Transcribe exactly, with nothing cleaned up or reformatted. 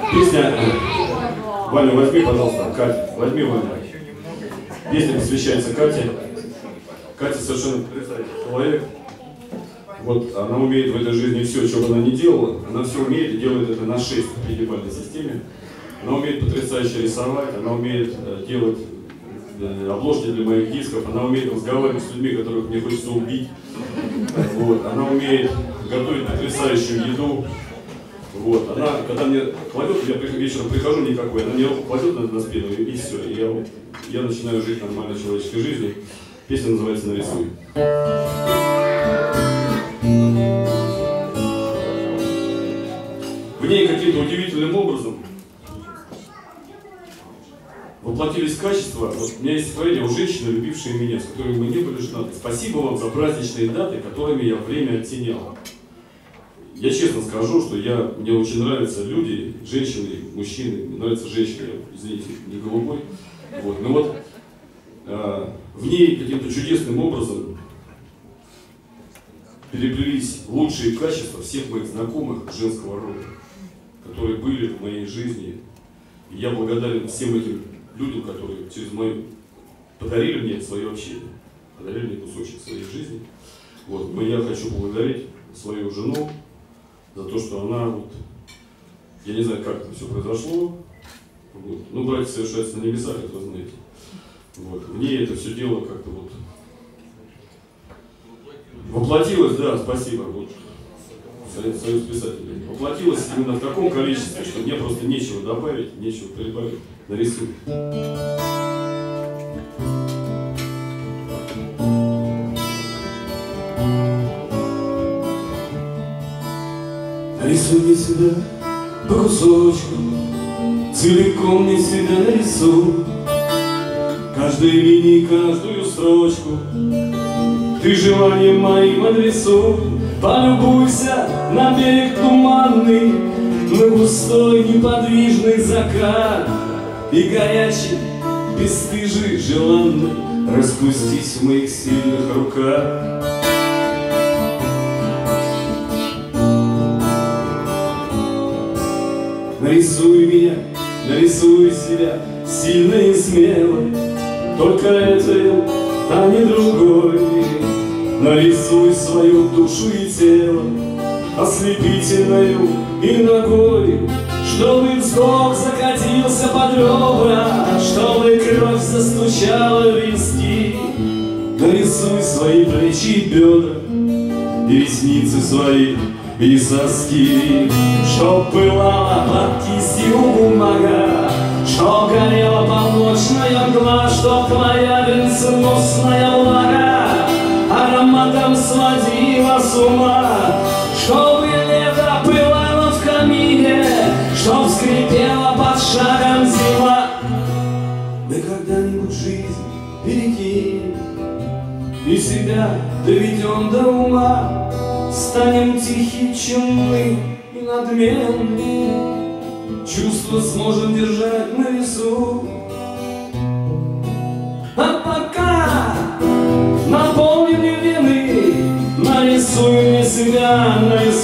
Песня, Ваня, возьми, пожалуйста, Катя, возьми, Ваня. Песня посвящается Кате. Катя совершенно потрясающий человек. Вот она умеет в этой жизни все, что бы она ни делала, она все умеет и делает это на шесть в пятибалльной системе. Она умеет потрясающе рисовать, она умеет э, делать э, обложки для моих дисков, она умеет разговаривать с людьми, которых мне хочется убить. Вот. Она умеет готовить потрясающую еду. Вот. Она, когда мне кладет, я вечером прихожу никакой, она мне кладет на, на спину и, и все. И я, я начинаю жить нормальной человеческой жизнью. Песня называется «Нарисуй». В ней каким-то удивительным образом воплотились качества. Вот у меня есть стихотворение: «У женщины, любившие меня, с которыми мы не были женаты. Спасибо вам за праздничные даты, которыми я время оттенял». Я честно скажу, что я, мне очень нравятся люди, женщины, мужчины. Мне нравятся женщины, я, извините, не голубой. Вот. Но вот э, в ней каким-то чудесным образом переплелись лучшие качества всех моих знакомых женского рода, которые были в моей жизни. И я благодарен всем этим людям, которые через мою подарили мне свое общение, подарили мне кусочек своей жизни. Вот. Но я хочу поблагодарить свою жену за то, что она, вот, я не знаю, как это все произошло. Вот. Ну, браки совершаются на небесах, это вы знаете. Вот. В ней это все дело как-то вот воплотилось, да, спасибо. Вот. Союз писателей. Воплотилось именно в таком количестве, что мне просто нечего добавить, нечего прибавить. Нарисуй. Нарисуй мне себя по кусочку, целиком мне себя нарисуй. Каждой линии, каждую строчку ты желанием моим адресуй. Полюбуйся на берег туманный, на густой неподвижный закат, и горячий, бесстыжий, желанный распустись в моих сильных руках. Нарисуй меня, нарисуй себя сильно и смело, только это, а не другой. Нарисуй свою душу и тело ослепительною и ногой, чтобы вздох закатился под ребра, чтобы кровь застучала в виски. Нарисуй свои плечи и бедра, и ресницы свои, и соски, чтоб пылала под кистью бумага, чтоб горела полночная мгла, чтоб твоя венценосная влага ароматом сводила с ума, чтобы лето пылало в камине, чтоб скрипела под шагом зима. Мы когда-нибудь жизнь перекинем и себя доведем до ума, станем тихи, чумны и надменны, чувства сможем держать на весу. А пока наполни мне вены, нарисуй мне себя, нарисуй